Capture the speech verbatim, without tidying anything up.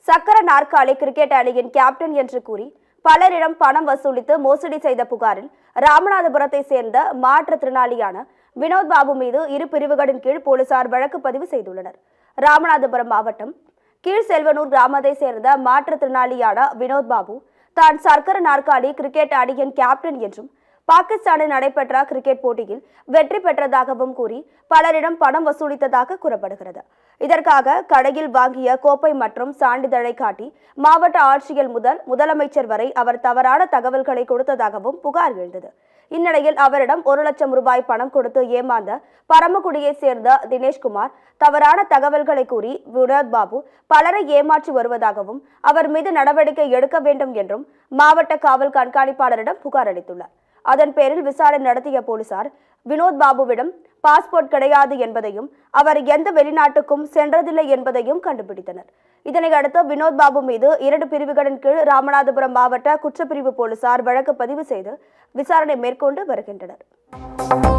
சக்கர நாற்காலி கிரிக்கெட் அணியின் கேப்டன் என்று கூறி பலரிடம் பணம் வசூலித்து மோசடி செய்த புகாரில் ராமநாதபுரத்தை சேர்ந்த மாற்றுத்திறனாளியான வினோத் பாபு மீது இரு பிரிவுகளின் கீழ் போலீசார் வழக்கு பதிவு செய்துள்ளனர். ராமநாதபுரம் மாவட்டம் கீழ்செல்வனூர் கிராமத்தை சேர்ந்த மாற்றுத்திறனாளியான வினோத் பாபு தான் சக்கர நாற்காலி கிரிக்கெட் அணியின் கேப்டன் என்றும் பாகிஸ்தானில் நடைபெற்ற கிரிக்கெட் போட்டியில் வெற்றி பெற்றதாகவும் கூறி பலரிடம் பணம் வசூலித்ததாக கூறப்படுகிறது. இதற்காக கடையில் வாங்கிய கோப்பை மற்றும் சான்றிதழை காட்டி மாவட்ட ஆட்சியர் முதல் முதலமைச்சர் வரை அவர் தவறான தகவல்களை கொடுத்ததாகவும் புகார் எழுந்தது. இந்நிலையில் அவரிடம் ஒரு லட்சம் ரூபாய் பணம் கொடுத்து ஏமாந்த பரமக்குடியை சேர்ந்த தினேஷ்குமார் தவறான தகவல்களை கூறி வினோத் பாபு பலரை ஏமாற்றி வருவதாகவும் அவர் மீது நடவடிக்கை எடுக்க வேண்டும் என்றும் மாவட்ட காவல் கண்காணிப்பாளரிடம் புகார் அளித்துள்ளார். அதன் பேரில் விசாரணை நடத்திய போலீசார் வினோத் பாபுவிடம் பாஸ்போர்ட் கிடையாது என்பதையும் அவர் எந்த வெளிநாட்டுக்கும் சென்றதில்லை என்பதையும் கண்டுபிடித்தனர். இதனையடுத்து வினோத் பாபு மீது இரண்டு பிரிவுகளின் கீழ் ராமநாதபுரம் மாவட்ட குற்றப்பிரிவு போலீசார் வழக்கு பதிவு செய்து விசாரணை மேற்கொண்டு வருகின்றனர்.